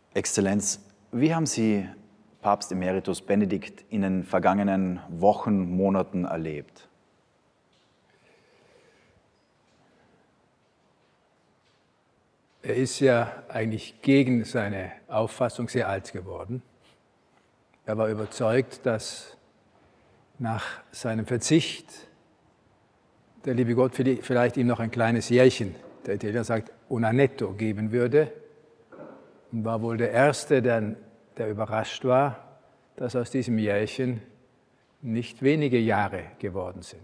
Exzellenz, wie haben Sie Papst Emeritus Benedikt in den vergangenen Wochen, Monaten erlebt? Er ist ja eigentlich gegen seine Auffassung sehr alt geworden. Er war überzeugt, dass nach seinem Verzicht der liebe Gott vielleicht ihm noch ein kleines Jährchen, der Italiener sagt, un annetto geben würde. Und war wohl der Erste, der überrascht war, dass aus diesem Jährchen nicht wenige Jahre geworden sind.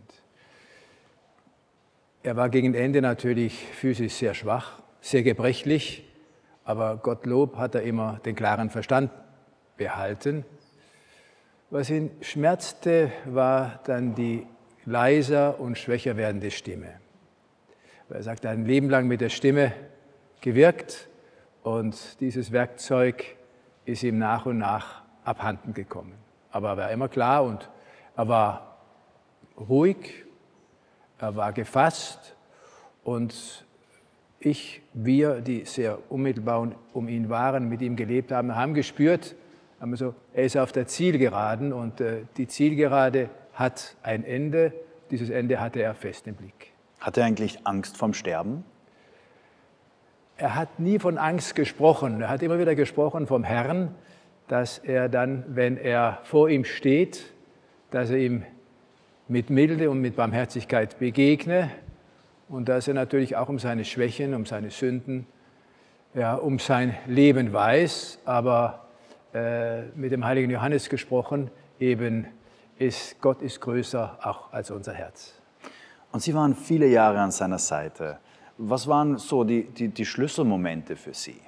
Er war gegen Ende natürlich physisch sehr schwach, sehr gebrechlich, aber Gottlob hat er immer den klaren Verstand behalten. Was ihn schmerzte, war dann die leiser und schwächer werdende Stimme. Er sagt, er hat ein Leben lang mit der Stimme gewirkt und dieses Werkzeug ist ihm nach und nach abhanden gekommen. Aber er war immer klar und er war ruhig, er war gefasst und wir, die sehr unmittelbar um ihn waren, mit ihm gelebt haben, haben gespürt, er ist auf der Zielgeraden und die Zielgerade hat ein Ende. Dieses Ende hatte er fest im Blick. Hat er eigentlich Angst vorm Sterben? Er hat nie von Angst gesprochen. Er hat immer wieder gesprochen vom Herrn, dass er dann, wenn er vor ihm steht, dass er ihm mit Milde und mit Barmherzigkeit begegne und dass er natürlich auch um seine Schwächen, um seine Sünden, ja, um sein Leben weiß, aber mit dem heiligen Johannes gesprochen, eben Gott ist größer auch als unser Herz. Und Sie waren viele Jahre an seiner Seite. Was waren so die Schlüsselmomente für Sie?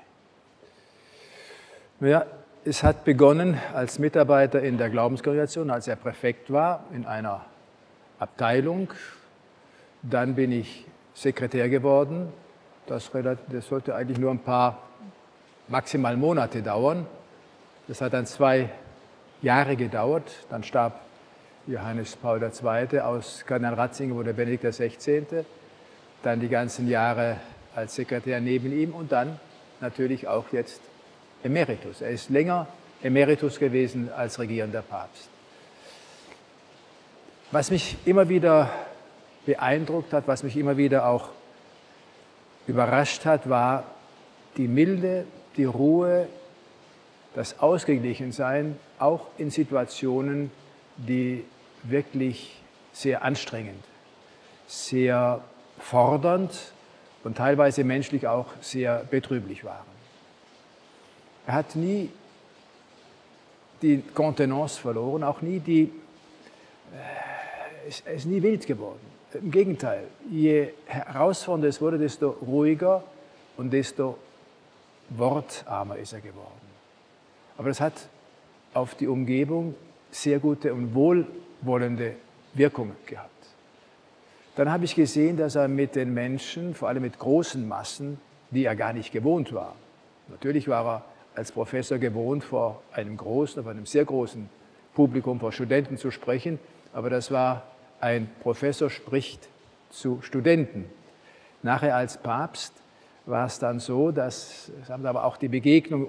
Ja, es hat begonnen als Mitarbeiter in der Glaubenskongregation, als er Präfekt war in einer Abteilung. Dann bin ich Sekretär geworden. Das sollte eigentlich nur ein paar, maximal Monate dauern. Das hat dann 2 Jahre gedauert. Dann starb Johannes Paul II. Aus Kardinal Ratzinger wurde Benedikt XVI. Dann die ganzen Jahre als Sekretär neben ihm und dann natürlich auch jetzt Emeritus. Er ist länger Emeritus gewesen als regierender Papst. Was mich immer wieder beeindruckt hat, was mich immer wieder auch überrascht hat, war die Milde, die Ruhe, das Ausgeglichensein, auch in Situationen, die wirklich sehr anstrengend, sehr fordernd und teilweise menschlich auch sehr betrüblich waren. Er hat nie die Kontenance verloren, auch nie er ist nie wild geworden. Im Gegenteil, je herausfordernder es wurde, desto ruhiger und desto wortarmer ist er geworden. Aber das hat auf die Umgebung sehr gute und wohlwollende Wirkung gehabt. Dann habe ich gesehen, dass er mit den Menschen, vor allem mit großen Massen, die er gar nicht gewohnt war. Natürlich war er als Professor gewohnt, vor einem sehr großen Publikum, vor Studenten zu sprechen, aber das war ein Professor spricht zu Studenten. Nachher als Papst war es dann so, dass haben aber auch die Begegnung,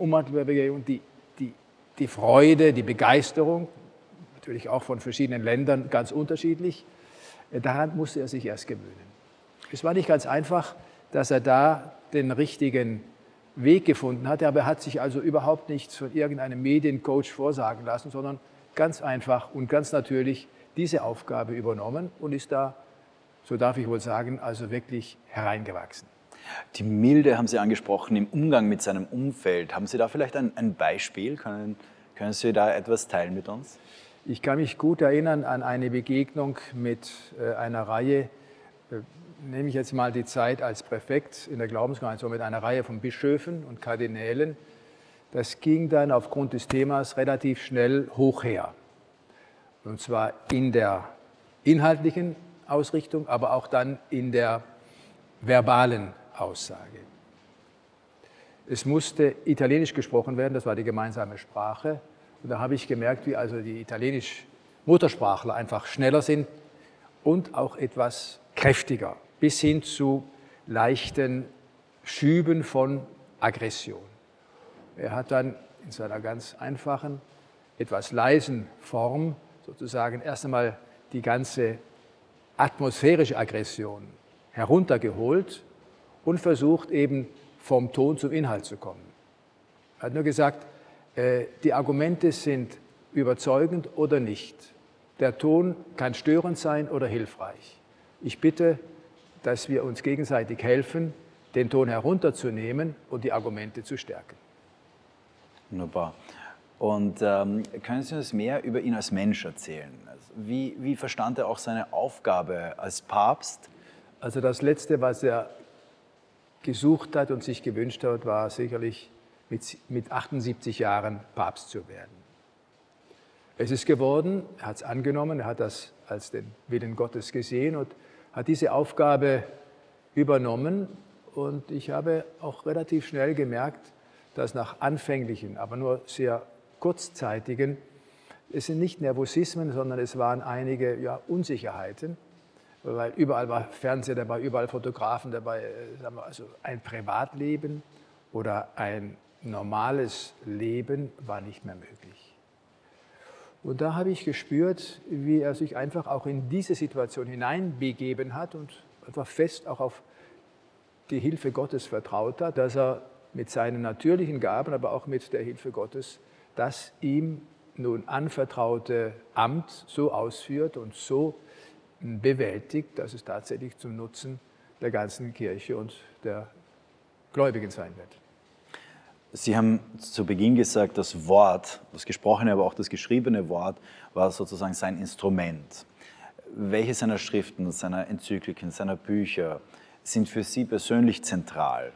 die Freude, die Begeisterung, natürlich auch von verschiedenen Ländern ganz unterschiedlich, daran musste er sich erst gewöhnen. Es war nicht ganz einfach, dass er da den richtigen Weg gefunden hatte, aber er hat sich also überhaupt nichts von irgendeinem Mediencoach vorsagen lassen, sondern ganz einfach und ganz natürlich diese Aufgabe übernommen und ist da, so darf ich wohl sagen, also wirklich hereingewachsen. Die Milde haben Sie angesprochen im Umgang mit seinem Umfeld. Haben Sie da vielleicht ein Beispiel? Können Sie da etwas teilen mit uns? Ich kann mich gut erinnern an eine Begegnung mit einer Reihe, nehme ich jetzt mal die Zeit als Präfekt in der Glaubenskongregation, mit einer Reihe von Bischöfen und Kardinälen. Das ging dann aufgrund des Themas relativ schnell hoch her. Und zwar in der inhaltlichen Ausrichtung, aber auch dann in der verbalen Aussage. Es musste Italienisch gesprochen werden, das war die gemeinsame Sprache. Und da habe ich gemerkt, wie also die italienisch-Muttersprachler einfach schneller sind und auch etwas kräftiger, bis hin zu leichten Schüben von Aggression. Er hat dann in seiner ganz einfachen, etwas leisen Form sozusagen erst einmal die ganze atmosphärische Aggression heruntergeholt und versucht eben vom Ton zum Inhalt zu kommen. Er hat nur gesagt, die Argumente sind überzeugend oder nicht. Der Ton kann störend sein oder hilfreich. Ich bitte, dass wir uns gegenseitig helfen, den Ton herunterzunehmen und die Argumente zu stärken. Wunderbar. Und können Sie uns mehr über ihn als Mensch erzählen? Also wie verstand er auch seine Aufgabe als Papst? Also das Letzte, was er gesucht hat und sich gewünscht hat, war sicherlich mit 78 Jahren Papst zu werden. Es ist geworden, er hat es angenommen, er hat das als den Willen Gottes gesehen und hat diese Aufgabe übernommen. Und ich habe auch relativ schnell gemerkt, dass nach anfänglichen, aber nur sehr kurzzeitigen, es sind nicht Nervosismen, sondern es waren einige Unsicherheiten, weil überall war Fernseher dabei, überall Fotografen dabei, also ein Privatleben oder ein normales Leben war nicht mehr möglich. Und da habe ich gespürt, wie er sich einfach auch in diese Situation hineinbegeben hat und einfach fest auch auf die Hilfe Gottes vertraut hat, dass er mit seinen natürlichen Gaben, aber auch mit der Hilfe Gottes, das ihm nun anvertraute Amt so ausführt und so bewältigt, dass es tatsächlich zum Nutzen der ganzen Kirche und der Gläubigen sein wird. Sie haben zu Beginn gesagt, das Wort, das gesprochene, aber auch das geschriebene Wort, war sozusagen sein Instrument. Welche seiner Schriften, seiner Enzykliken, seiner Bücher sind für Sie persönlich zentral?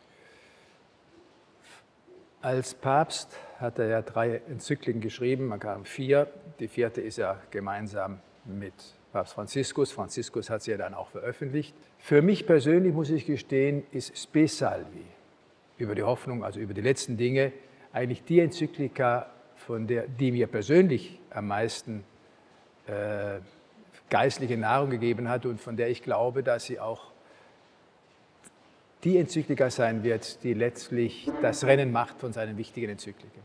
Als Papst hat er ja 3 Enzykliken geschrieben, man kam 4. Die 4. ist ja gemeinsam mit Papst Franziskus. Franziskus hat sie ja dann auch veröffentlicht. Für mich persönlich, muss ich gestehen, ist Spe Salvi über die Hoffnung, also über die letzten Dinge, eigentlich die Enzyklika, die mir persönlich am meisten geistliche Nahrung gegeben hat und von der ich glaube, dass sie auch die Enzyklika sein wird, die letztlich das Rennen macht von seinen wichtigen Enzykliken.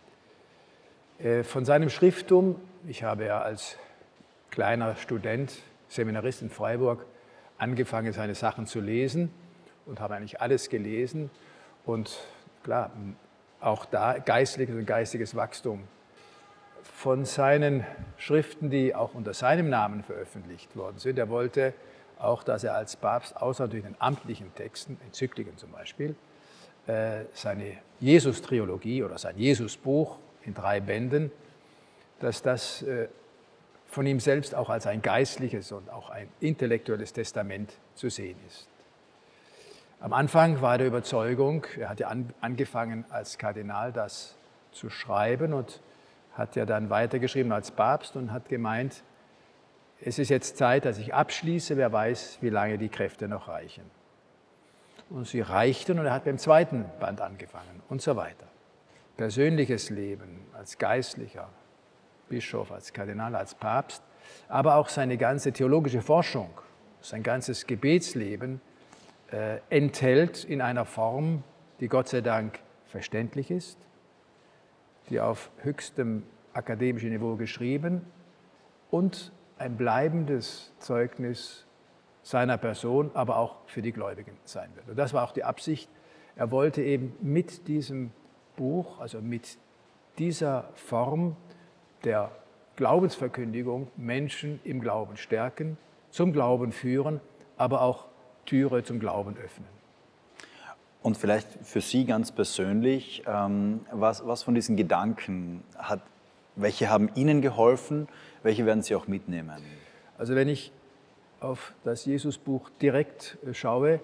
Von seinem Schrifttum, ich habe ja als kleiner Student, Seminarist in Freiburg, angefangen, seine Sachen zu lesen und habe eigentlich alles gelesen. Und klar, auch da geistliches und geistiges Wachstum. Von seinen Schriften, die auch unter seinem Namen veröffentlicht worden sind, er wollte auch, dass er als Papst, außer natürlich den amtlichen Texten, Enzykliken zum Beispiel, seine Jesus-Trilogie oder sein Jesus-Buch in 3 Bänden, dass das von ihm selbst auch als ein geistliches und auch ein intellektuelles Testament zu sehen ist. Am Anfang war der Überzeugung, er hat ja angefangen als Kardinal das zu schreiben und hat ja dann weitergeschrieben als Papst und hat gemeint, es ist jetzt Zeit, dass ich abschließe, wer weiß, wie lange die Kräfte noch reichen. Und sie reichten und er hat beim 2. Band angefangen und so weiter. Persönliches Leben als Geistlicher, Bischof, als Kardinal, als Papst, aber auch seine ganze theologische Forschung, sein ganzes Gebetsleben enthält in einer Form, die Gott sei Dank verständlich ist, die auf höchstem akademischen Niveau geschrieben und ein bleibendes Zeugnis seiner Person, aber auch für die Gläubigen sein wird. Und das war auch die Absicht. Er wollte eben mit diesem Buch, also mit dieser Form der Glaubensverkündigung Menschen im Glauben stärken, zum Glauben führen, aber auch Türe zum Glauben öffnen. Und vielleicht für Sie ganz persönlich, was von diesen Gedanken welche haben Ihnen geholfen, welche werden Sie auch mitnehmen? Also wenn ich auf das Jesusbuch direkt schaue,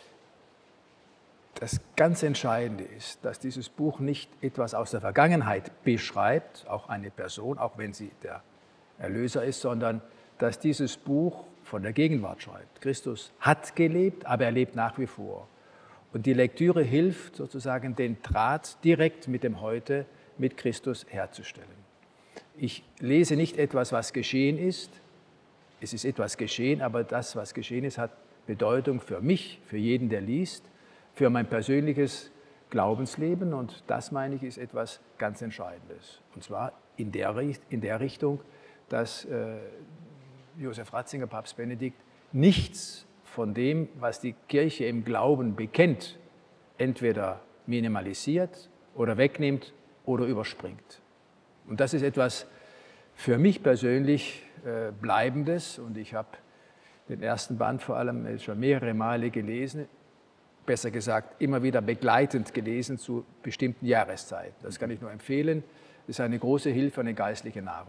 das ganz Entscheidende ist, dass dieses Buch nicht etwas aus der Vergangenheit beschreibt, auch eine Person, auch wenn sie der Erlöser ist, sondern dass dieses Buch von der Gegenwart schreibt. Christus hat gelebt, aber er lebt nach wie vor. Und die Lektüre hilft sozusagen, den Draht direkt mit dem Heute, mit Christus herzustellen. Ich lese nicht etwas, was geschehen ist. Es ist etwas geschehen, aber das, was geschehen ist, hat Bedeutung für mich, für jeden, der liest, für mein persönliches Glaubensleben und das, meine ich, ist etwas ganz Entscheidendes. Und zwar in der Richtung, dass Josef Ratzinger, Papst Benedikt, nichts von dem, was die Kirche im Glauben bekennt, entweder minimalisiert oder wegnimmt oder überspringt. Und das ist etwas für mich persönlich Bleibendes und ich habe den ersten Band vor allem schon mehrere Male gelesen, besser gesagt immer wieder begleitend gelesen zu bestimmten Jahreszeiten. Das kann ich nur empfehlen, ist eine große Hilfe, eine geistliche Nahrung.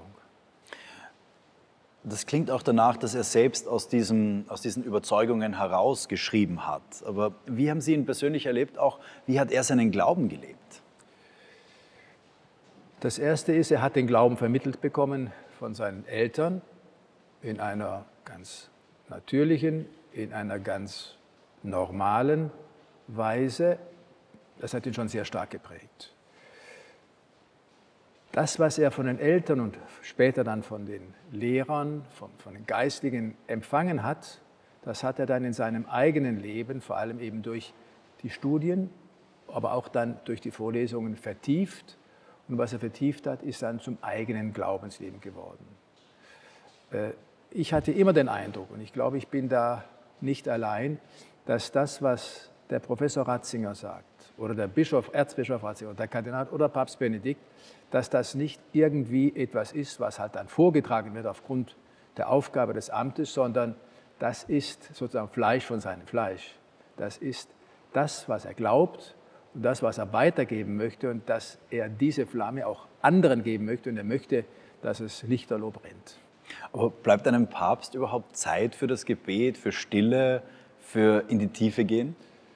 Das klingt auch danach, dass er selbst aus diesen Überzeugungen heraus geschrieben hat. Aber wie haben Sie ihn persönlich erlebt? Auch wie hat er seinen Glauben gelebt? Das Erste ist, er hat den Glauben vermittelt bekommen von seinen Eltern in einer ganz natürlichen, in einer ganz normalen Weise. Das hat ihn schon sehr stark geprägt. Das, was er von den Eltern und später dann von den Lehrern, von den Geistlichen empfangen hat, das hat er dann in seinem eigenen Leben, vor allem eben durch die Studien, aber auch dann durch die Vorlesungen vertieft. Und was er vertieft hat, ist dann zum eigenen Glaubensleben geworden. Ich hatte immer den Eindruck, und ich glaube, ich bin da nicht allein, dass das, was der Professor Ratzinger sagt, oder der Erzbischof Ratzinger, oder der Kardinal oder Papst Benedikt, dass das nicht irgendwie etwas ist, was halt dann vorgetragen wird aufgrund der Aufgabe des Amtes, sondern das ist sozusagen Fleisch von seinem Fleisch. Das ist das, was er glaubt und das, was er weitergeben möchte und dass er diese Flamme auch anderen geben möchte und er möchte, dass es lichterloh brennt. Aber bleibt einem Papst überhaupt Zeit für das Gebet, für Stille, für in die Tiefe gehen?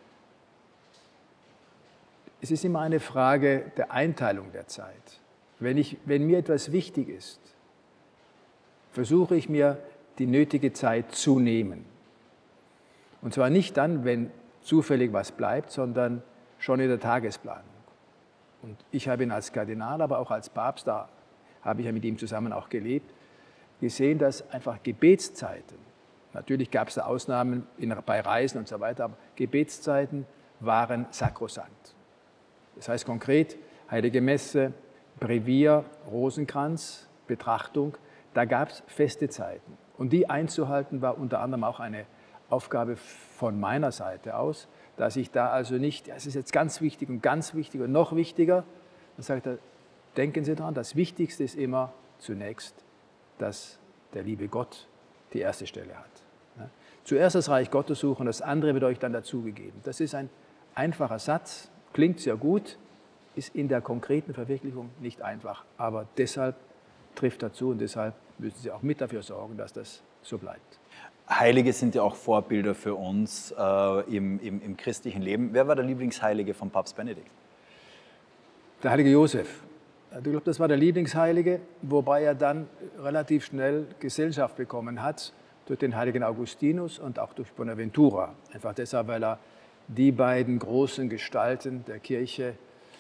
Es ist immer eine Frage der Einteilung der Zeit. Wenn mir etwas wichtig ist, versuche ich mir die nötige Zeit zu nehmen. Und zwar nicht dann, wenn zufällig was bleibt, sondern schon in der Tagesplanung. Und ich habe ihn als Kardinal, aber auch als Papst, da habe ich ja mit ihm zusammen auch gelebt, gesehen, dass einfach Gebetszeiten, natürlich gab es da Ausnahmen bei Reisen und so weiter, aber Gebetszeiten waren sakrosant. Das heißt konkret, Heilige Messe, Brevier, Rosenkranz, Betrachtung, da gab es feste Zeiten. Und die einzuhalten war unter anderem auch eine Aufgabe von meiner Seite aus, dass ich da also nicht, es ist jetzt ganz wichtig und noch wichtiger, dann sagt er, denken Sie daran, das Wichtigste ist immer zunächst, dass der liebe Gott die erste Stelle hat. Ja? Zuerst das Reich Gottes suchen, das andere wird euch dann dazugegeben. Das ist ein einfacher Satz, klingt sehr gut, ist in der konkreten Verwirklichung nicht einfach. Aber deshalb trifft er zu und deshalb müssen Sie auch mit dafür sorgen, dass das so bleibt. Heilige sind ja auch Vorbilder für uns im christlichen Leben. Wer war der Lieblingsheilige von Papst Benedikt? Der heilige Josef. Ich glaube, das war der Lieblingsheilige, wobei er dann relativ schnell Gesellschaft bekommen hat durch den heiligen Augustinus und auch durch Bonaventura. Einfach deshalb, weil er die beiden großen Gestalten der Kirche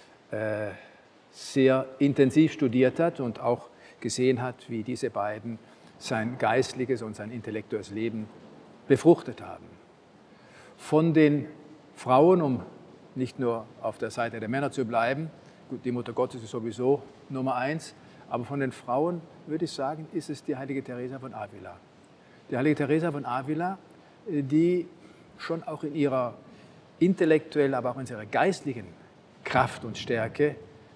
sehr intensiv studiert hat und auch gesehen hat, wie diese beiden sein geistliches und sein intellektuelles Leben befruchtet haben. Von den Frauen, um nicht nur auf der Seite der Männer zu bleiben, gut, die Mutter Gottes ist sowieso Nummer 1, aber von den Frauen würde ich sagen, ist es die heilige Teresa von Avila. Die heilige Teresa von Avila, die schon auch in ihrer intellektuellen, aber auch in ihrer geistlichen Kraft und Stärke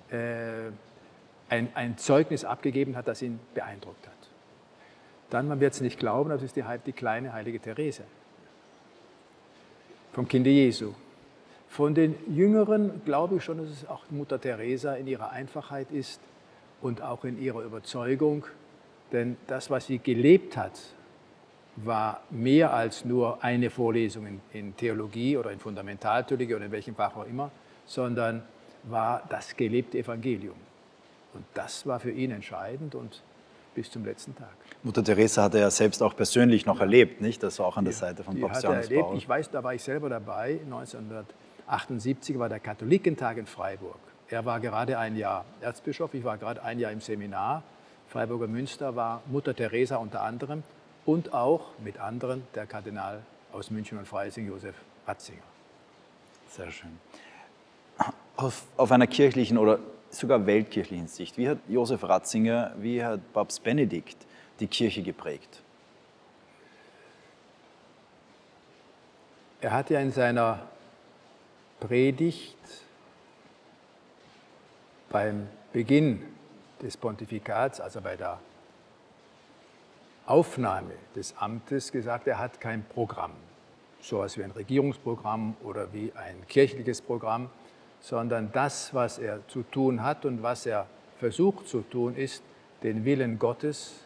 ein Zeugnis abgegeben hat, das ihn beeindruckt hat. Dann, man wird es nicht glauben, das ist die kleine heilige Teresa vom Kinde Jesu. Von den Jüngeren glaube ich schon, dass es auch Mutter Teresa in ihrer Einfachheit ist und auch in ihrer Überzeugung, denn das, was sie gelebt hat, war mehr als nur eine Vorlesung in Theologie oder in Fundamentaltheologie oder in welchem Fach auch immer, sondern war das gelebte Evangelium. Und das war für ihn entscheidend und bis zum letzten Tag. Mutter Teresa hat er ja selbst auch persönlich noch erlebt, nicht? Das war auch an der Seite von Papst Johannes Paul. Ich weiß, da war ich selber dabei. 1978 war der Katholikentag in Freiburg. Er war gerade ein Jahr Erzbischof, ich war gerade ein Jahr im Seminar. Freiburger Münster war Mutter Teresa unter anderem und auch mit anderen der Kardinal aus München und Freising, Josef Ratzinger. Sehr schön. Auf einer kirchlichen oder sogar weltkirchlichen Sicht, wie hat Josef Ratzinger, wie hat Papst Benedikt die Kirche geprägt? Er hat ja in seiner Predigt beim Beginn des Pontifikats, also bei der Aufnahme des Amtes, gesagt, er hat kein Programm, so etwas wie ein Regierungsprogramm oder wie ein kirchliches Programm, sondern das, was er zu tun hat und was er versucht zu tun, ist, den Willen Gottes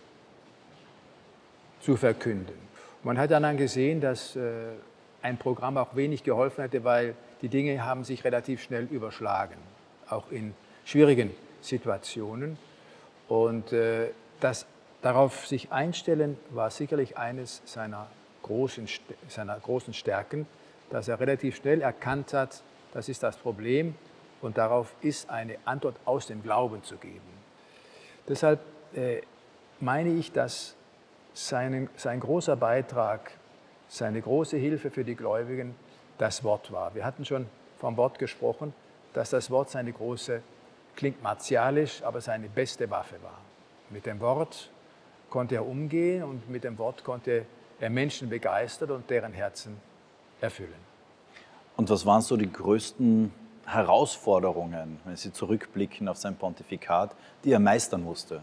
zu verkünden. Man hat dann gesehen, dass ein Programm auch wenig geholfen hätte, weil die Dinge haben sich relativ schnell überschlagen, auch in schwierigen Situationen. Und das darauf sich einstellen war sicherlich eines seiner großen Stärken, dass er relativ schnell erkannt hat, das ist das Problem und darauf ist eine Antwort aus dem Glauben zu geben. Deshalb meine ich, dass sein großer Beitrag, seine große Hilfe für die Gläubigen das Wort war. Wir hatten schon vom Wort gesprochen, dass das Wort seine große, klingt martialisch, aber seine beste Waffe war. Mit dem Wort konnte er umgehen und mit dem Wort konnte er Menschen begeistern und deren Herzen erfüllen. Und was waren so die größten Herausforderungen, wenn Sie zurückblicken auf sein Pontifikat, die er meistern musste?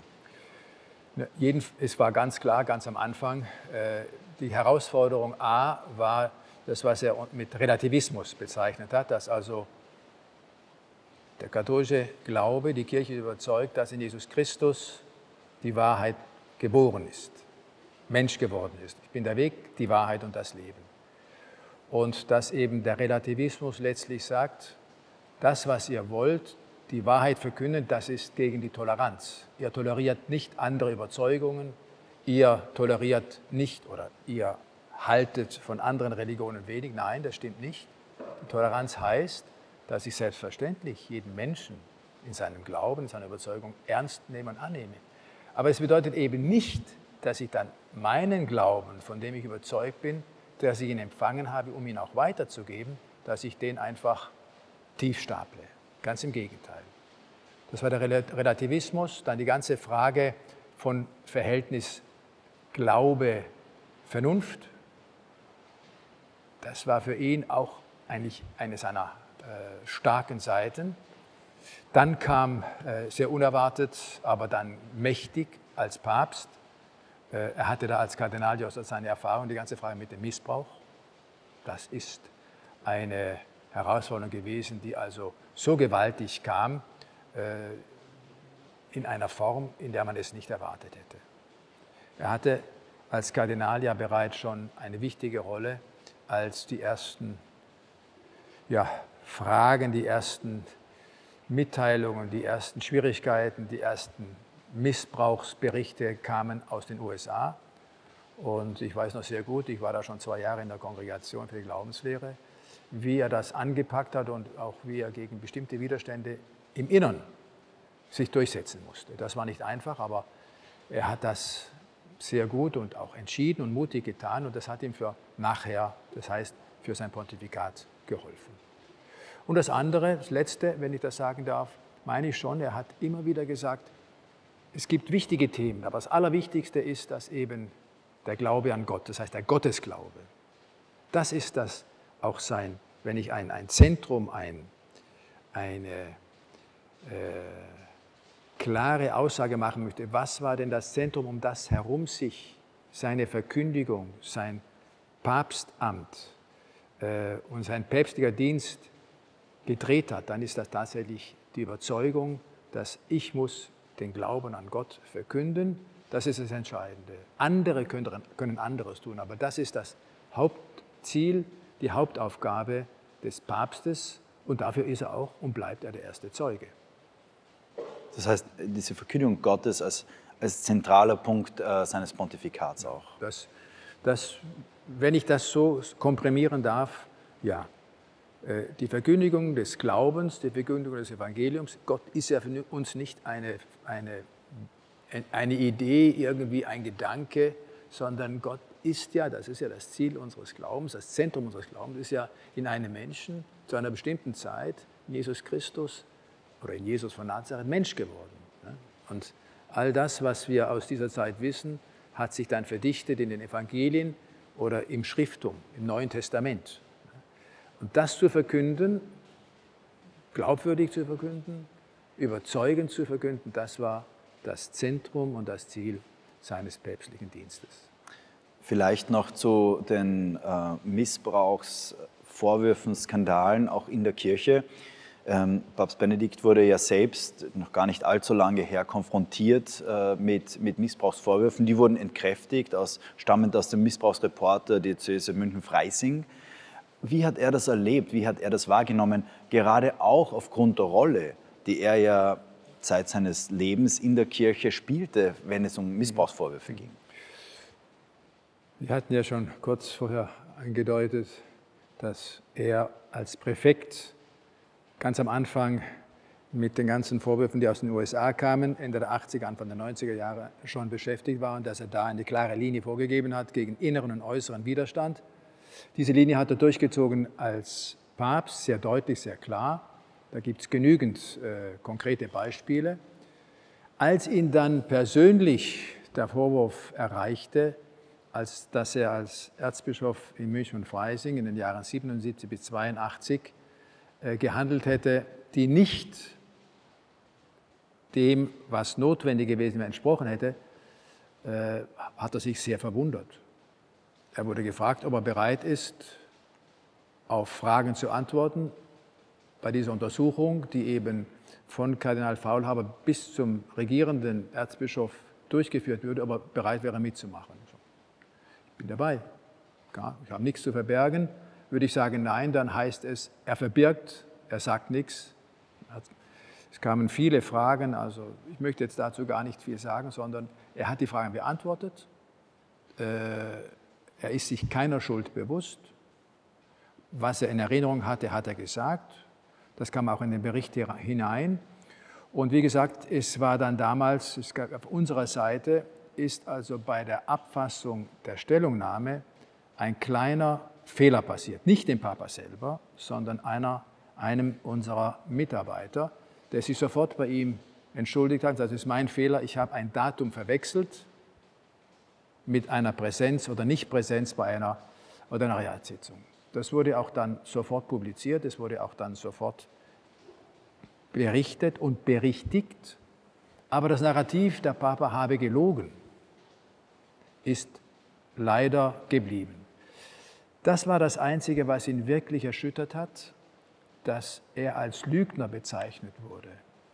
Es war ganz klar, ganz am Anfang, die Herausforderung A war das, was er mit Relativismus bezeichnet hat, dass also der katholische Glaube, die Kirche überzeugt, dass in Jesus Christus die Wahrheit geboren ist, Mensch geworden ist. Ich bin der Weg, die Wahrheit und das Leben. Und dass eben der Relativismus letztlich sagt, das, was ihr wollt, die Wahrheit verkünden, das ist gegen die Toleranz. Ihr toleriert nicht andere Überzeugungen, ihr toleriert nicht oder ihr haltet von anderen Religionen wenig. Nein, das stimmt nicht. Die Toleranz heißt, dass ich selbstverständlich jeden Menschen in seinem Glauben, in seiner Überzeugung ernst nehme und annehme. Aber es bedeutet eben nicht, dass ich dann meinen Glauben, von dem ich überzeugt bin, dass ich ihn empfangen habe, um ihn auch weiterzugeben, dass ich den einfach tief staple. Ganz im Gegenteil. Das war der Relativismus, dann die ganze Frage von Verhältnis Glaube, Vernunft. Das war für ihn auch eigentlich eine seiner starken Seiten. Dann kam sehr unerwartet, aber dann mächtig als Papst. Er hatte da als Kardinal ja seine Erfahrung, die ganze Frage mit dem Missbrauch. Das ist eine Herausforderung gewesen, die also so gewaltig kam, in einer Form, in der man es nicht erwartet hätte. Er hatte als Kardinal ja bereits schon eine wichtige Rolle, als die ersten Fragen, die ersten Mitteilungen, die ersten Schwierigkeiten, die ersten Missbrauchsberichte kamen aus den USA. Und ich weiß noch sehr gut, ich war da schon 2 Jahre in der Kongregation für die Glaubenslehre, wie er das angepackt hat und auch wie er gegen bestimmte Widerstände im Innern sich durchsetzen musste. Das war nicht einfach, aber er hat das sehr gut und auch entschieden und mutig getan und das hat ihm für nachher, das heißt für sein Pontifikat, geholfen. Und das andere, das Letzte, wenn ich das sagen darf, meine ich schon, er hat immer wieder gesagt, es gibt wichtige Themen, aber das Allerwichtigste ist, dass eben der Glaube an Gott, das heißt der Gottesglaube, das ist das auch sein, wenn ich ein Zentrum, eine klare Aussage machen möchte, was war denn das Zentrum, um das herum sich seine Verkündigung, sein Papstamt und sein päpstlicher Dienst gedreht hat, dann ist das tatsächlich die Überzeugung, dass ich muss den Glauben an Gott verkünden. Das ist das Entscheidende. Andere können anderes tun, aber das ist das Hauptziel, die Hauptaufgabe des Papstes und dafür ist er auch und bleibt er der erste Zeuge. Das heißt, diese Verkündigung Gottes als zentraler Punkt seines Pontifikats auch. Wenn ich das so komprimieren darf, ja. Die Verkündigung des Glaubens, die Verkündigung des Evangeliums, Gott ist ja für uns nicht eine Idee, irgendwie ein Gedanke, sondern Gott ist ja, das ist ja das Ziel unseres Glaubens, das Zentrum unseres Glaubens ist ja in einem Menschen zu einer bestimmten Zeit Jesus Christus oder in Jesus von Nazareth Mensch geworden. Und all das, was wir aus dieser Zeit wissen, hat sich dann verdichtet in den Evangelien oder im Schrifttum, im Neuen Testament. Und das zu verkünden, glaubwürdig zu verkünden, überzeugend zu verkünden, das war das Zentrum und das Ziel seines päpstlichen Dienstes. Vielleicht noch zu den Missbrauchsvorwürfen, Skandalen auch in der Kirche. Papst Benedikt wurde ja selbst noch gar nicht allzu lange her konfrontiert mit Missbrauchsvorwürfen. Die wurden entkräftigt, stammend aus dem Missbrauchsreport der Diözese München-Freising. Wie hat er das erlebt? Wie hat er das wahrgenommen? Gerade auch aufgrund der Rolle, die er ja Zeit seines Lebens in der Kirche spielte, wenn es um Missbrauchsvorwürfe ging. Wir hatten ja schon kurz vorher angedeutet, dass er als Präfekt ganz am Anfang mit den ganzen Vorwürfen, die aus den USA kamen, Ende der 80er, Anfang der 90er Jahre schon beschäftigt war und dass er da eine klare Linie vorgegeben hat gegen inneren und äußeren Widerstand. Diese Linie hat er durchgezogen als Papst, sehr deutlich, sehr klar. Da gibt es genügend konkrete Beispiele. Als ihn dann persönlich der Vorwurf erreichte, dass er als Erzbischof in München und Freising in den Jahren 77 bis 82 gehandelt hätte, die nicht dem, was notwendig gewesen wäre, entsprochen hätte, hat er sich sehr verwundert. Er wurde gefragt, ob er bereit ist, auf Fragen zu antworten bei dieser Untersuchung, die eben von Kardinal Faulhaber bis zum regierenden Erzbischof durchgeführt würde, ob er bereit wäre, mitzumachen. Ich bin dabei, ich habe nichts zu verbergen. Würde ich sagen, nein, dann heißt es, er verbirgt, er sagt nichts. Es kamen viele Fragen, also ich möchte jetzt dazu gar nicht viel sagen, sondern er hat die Fragen beantwortet. Er ist sich keiner Schuld bewusst. Was er in Erinnerung hatte, hat er gesagt. Das kam auch in den Bericht hinein. Und wie gesagt, es war dann damals, auf unserer Seite ist also bei der Abfassung der Stellungnahme ein kleiner Fehler passiert. Nicht dem Papa selber, sondern einem unserer Mitarbeiter, der sich sofort bei ihm entschuldigt hat. Das ist mein Fehler, ich habe ein Datum verwechselt mit einer Präsenz oder Nichtpräsenz bei einer Ordinariatssitzung. Das wurde auch dann sofort publiziert, es wurde auch dann sofort berichtet und berichtigt. Aber das Narrativ, der Papa habe gelogen, ist leider geblieben. Das war das Einzige, was ihn wirklich erschüttert hat, dass er als Lügner bezeichnet wurde.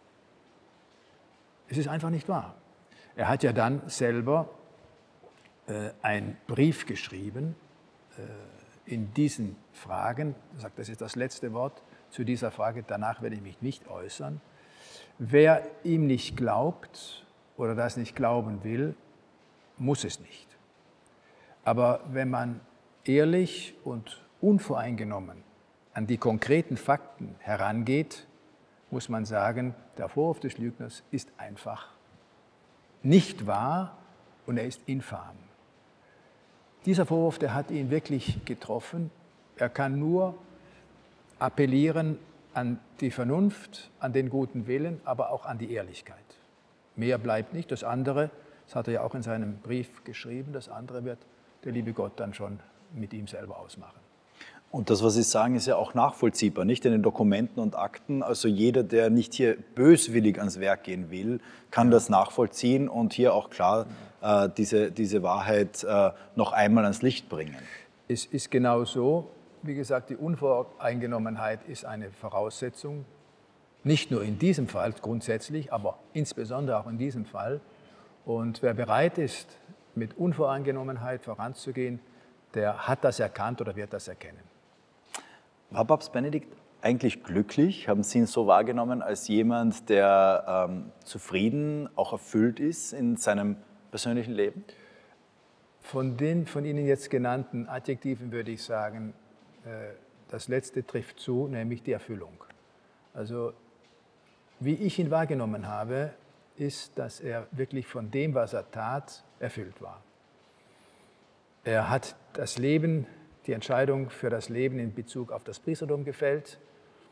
Es ist einfach nicht wahr. Er hat ja dann selber einen Brief geschrieben in diesen Fragen. Er sagt, das ist das letzte Wort zu dieser Frage, danach werde ich mich nicht äußern. Wer ihm nicht glaubt oder das nicht glauben will, muss es nicht. Aber wenn man ehrlich und unvoreingenommen an die konkreten Fakten herangeht, muss man sagen, der Vorwurf des Lügners ist einfach nicht wahr und er ist infam. Dieser Vorwurf, der hat ihn wirklich getroffen. Er kann nur appellieren an die Vernunft, an den guten Willen, aber auch an die Ehrlichkeit. Mehr bleibt nicht. Das andere, das hat er ja auch in seinem Brief geschrieben, das andere wird der liebe Gott dann schon mit ihm selber ausmachen. Und das, was Sie sagen, ist ja auch nachvollziehbar, nicht in den Dokumenten und Akten. Also jeder, der nicht hier böswillig ans Werk gehen will, kann das nachvollziehen und hier auch klar diese Wahrheit noch einmal ans Licht bringen. Es ist genau so. Wie gesagt, die Unvoreingenommenheit ist eine Voraussetzung, nicht nur in diesem Fall grundsätzlich, aber insbesondere auch in diesem Fall. Und wer bereit ist, mit Unvoreingenommenheit voranzugehen, der hat das erkannt oder wird das erkennen. War Papst Benedikt eigentlich glücklich? Haben Sie ihn so wahrgenommen als jemand, der zufrieden, auch erfüllt ist in seinem persönlichen Leben? Von den von Ihnen jetzt genannten Adjektiven würde ich sagen, das letzte trifft zu, nämlich die Erfüllung. Also wie ich ihn wahrgenommen habe, ist, dass er wirklich von dem, was er tat, erfüllt war. Er hat das Leben, die Entscheidung für das Leben in Bezug auf das Priestertum gefällt,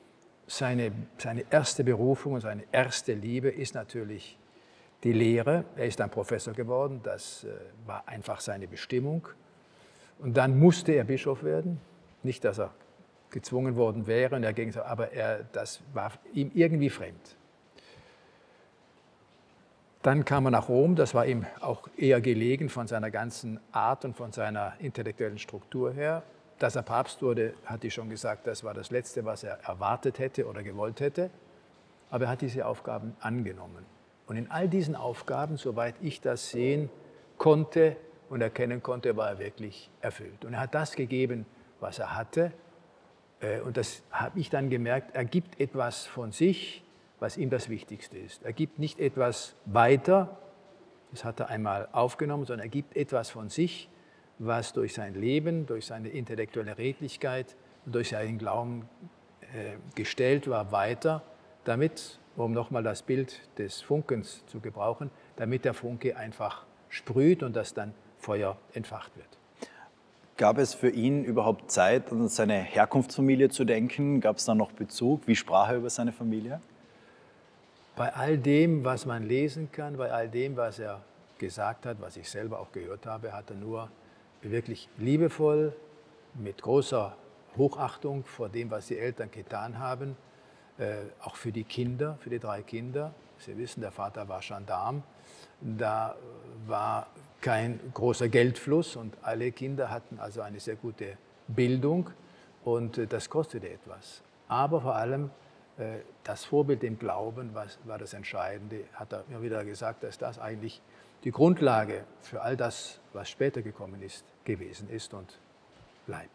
seine erste Berufung und seine erste Liebe ist natürlich die Lehre. Er ist dann Professor geworden, das war einfach seine Bestimmung. Und dann musste er Bischof werden. Nicht, dass er gezwungen worden wäre, und aber das war ihm irgendwie fremd. Dann kam er nach Rom, das war ihm auch eher gelegen von seiner ganzen Art und von seiner intellektuellen Struktur her. Dass er Papst wurde, hatte ich schon gesagt, das war das Letzte, was er erwartet hätte oder gewollt hätte. Aber er hat diese Aufgaben angenommen. Und in all diesen Aufgaben, soweit ich das sehen konnte und erkennen konnte, war er wirklich erfüllt. Und er hat das gegeben, was er hatte. Und das habe ich dann gemerkt, er gibt etwas von sich, was ihm das Wichtigste ist. Er gibt nicht etwas weiter, das hat er einmal aufgenommen, sondern er gibt etwas von sich, was durch sein Leben, durch seine intellektuelle Redlichkeit und durch seinen Glauben gestellt war, weiter, damit, um nochmal das Bild des Funkens zu gebrauchen, damit der Funke einfach sprüht und das dann Feuer entfacht wird. Gab es für ihn überhaupt Zeit, an seine Herkunftsfamilie zu denken? Gab es da noch Bezug? Wie sprach er über seine Familie? Bei all dem, was man lesen kann, bei all dem, was er gesagt hat, was ich selber auch gehört habe, hat er nur wirklich liebevoll, mit großer Hochachtung vor dem, was die Eltern getan haben, auch für die Kinder, für die 3 Kinder. Sie wissen, der Vater war Gendarm, da war kein großer Geldfluss und alle Kinder hatten also eine sehr gute Bildung und das kostete etwas. Aber vor allem das Vorbild im Glauben war das Entscheidende, hat er immer wieder gesagt, dass das eigentlich die Grundlage für all das, was später gekommen ist, gewesen ist und bleibt.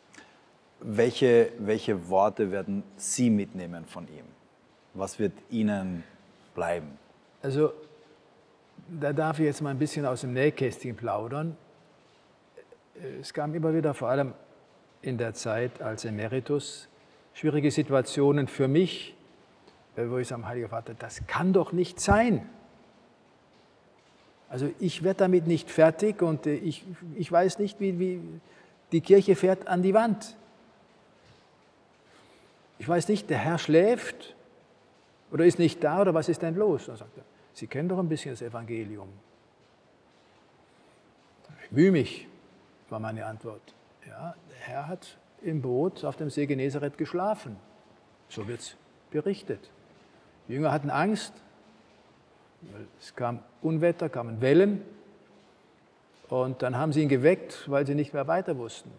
Welche Worte werden Sie mitnehmen von ihm? Was wird Ihnen bleiben? Also, da darf ich jetzt mal ein bisschen aus dem Nähkästchen plaudern. Es kam immer wieder, vor allem in der Zeit als Emeritus, schwierige Situationen für mich, wo ich sage, Heiliger Vater, das kann doch nicht sein. Also ich werde damit nicht fertig und ich weiß nicht, wie die Kirche fährt an die Wand. Ich weiß nicht, der Herr schläft oder ist nicht da oder was ist denn los? Dann sagt er, Sie kennen doch ein bisschen das Evangelium. Ich mühe mich, war meine Antwort. Ja, der Herr hat im Boot auf dem See Genezareth geschlafen. So wird es berichtet. Die Jünger hatten Angst. Es kam Unwetter, kamen Wellen und dann haben sie ihn geweckt, weil sie nicht mehr weiter wussten.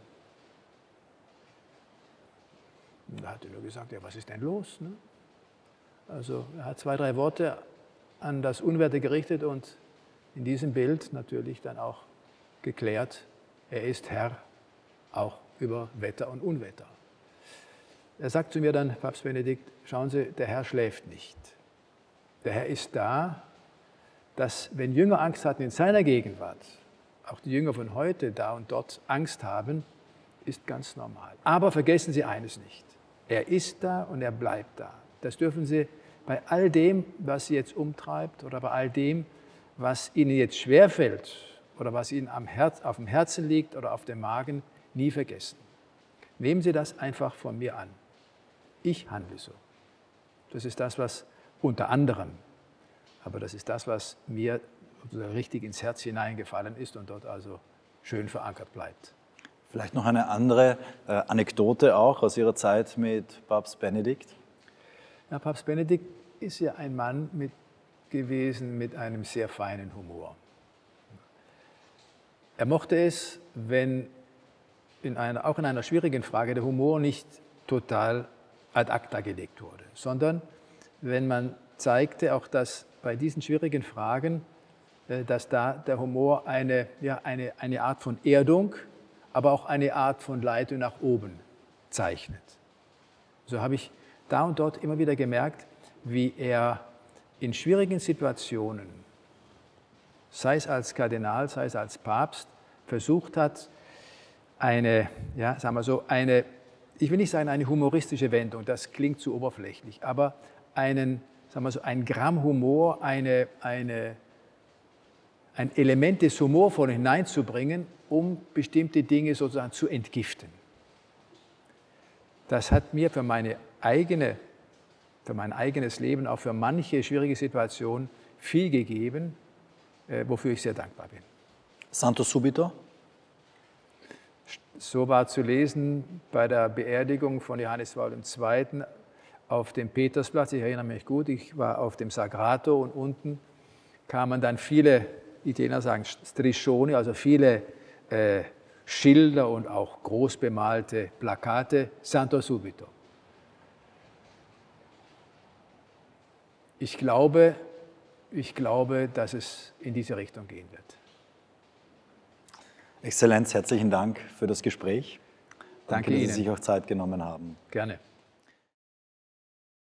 Und da hat er nur gesagt, ja, was ist denn los? Ne? Also er hat 2, 3 Worte an das Unwetter gerichtet und in diesem Bild natürlich dann auch geklärt, er ist Herr auch über Wetter und Unwetter. Er sagt zu mir dann, Papst Benedikt, schauen Sie, der Herr schläft nicht. Der Herr ist da, dass wenn Jünger Angst hatten in seiner Gegenwart, auch die Jünger von heute da und dort Angst haben, ist ganz normal. Aber vergessen Sie eines nicht, er ist da und er bleibt da. Das dürfen Sie bei all dem, was Sie jetzt umtreibt oder bei all dem, was Ihnen jetzt schwerfällt oder was Ihnen auf dem Herzen liegt oder auf dem Magen, nie vergessen. Nehmen Sie das einfach von mir an. Ich handle so. Das ist das, was unter anderem, aber das ist das, was mir richtig ins Herz hineingefallen ist und dort also schön verankert bleibt. Vielleicht noch eine andere Anekdote auch aus Ihrer Zeit mit Papst Benedikt? Ja, Papst Benedikt ist ja ein Mann gewesen mit einem sehr feinen Humor. Er mochte es, wenn auch in einer schwierigen Frage der Humor nicht total ad acta gelegt wurde, sondern wenn man zeigte, auch dass bei diesen schwierigen Fragen, dass da der Humor eine Art von Erdung, aber auch eine Art von Leitung nach oben zeichnet. So habe ich da und dort immer wieder gemerkt, wie er in schwierigen Situationen, sei es als Kardinal, sei es als Papst, versucht hat, ich will nicht sagen eine humoristische Wendung, das klingt zu oberflächlich, aber ein Gramm Humor, ein Element des Humorvollen hineinzubringen, um bestimmte Dinge sozusagen zu entgiften. Das hat mir für meine eigene für mein eigenes Leben, auch für manche schwierige Situation viel gegeben, wofür ich sehr dankbar bin. Santo Subito? So war zu lesen bei der Beerdigung von Johannes Paul II. Auf dem Petersplatz. Ich erinnere mich gut, ich war auf dem Sagrato und unten kamen dann viele, Italiener sagen Striscioni, also viele Schilder und auch groß bemalte Plakate, Santo Subito. Ich glaube, dass es in diese Richtung gehen wird. Exzellenz, herzlichen Dank für das Gespräch. Danke dass Ihnen. Sie sich auch Zeit genommen haben. Gerne.